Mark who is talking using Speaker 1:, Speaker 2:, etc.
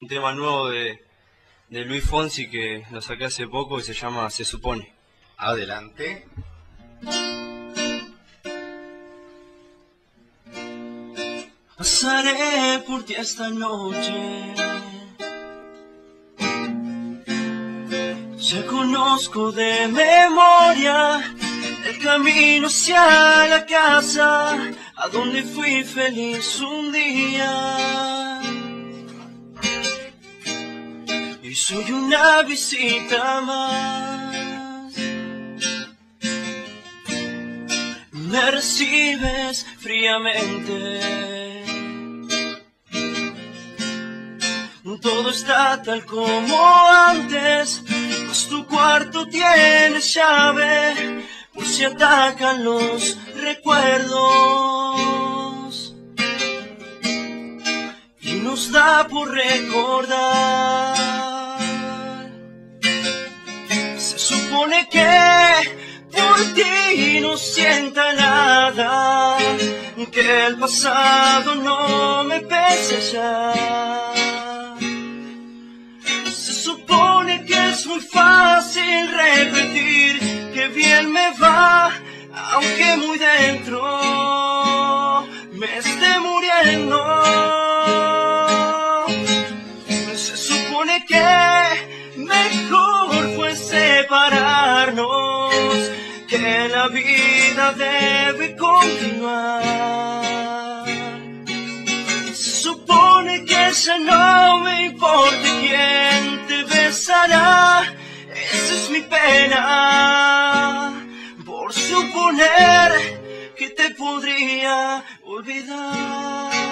Speaker 1: un tema nuevo de Luis Fonsi que lo saqué hace poco y se llama Se Supone.
Speaker 2: Adelante.
Speaker 1: Pasaré por ti esta noche. Ya conozco de memoria el camino hacia la casa, a donde fui feliz un día. Y soy una visita más. Me recibes fríamente. Todo está tal como antes, pues tu cuarto tiene llave, por si atacan los recuerdos. Y nos da por recordar. Se supone que por ti no sienta nada, que el pasado no me pese ya. Se supone que es muy fácil repetir que bien me va, aunque muy dentro me esté muriendo. Se supone que mejor fue separarnos, que la vida debe continuar. Se supone que ya no me importa quién te besará, esa es mi pena, por suponer que te podría olvidar.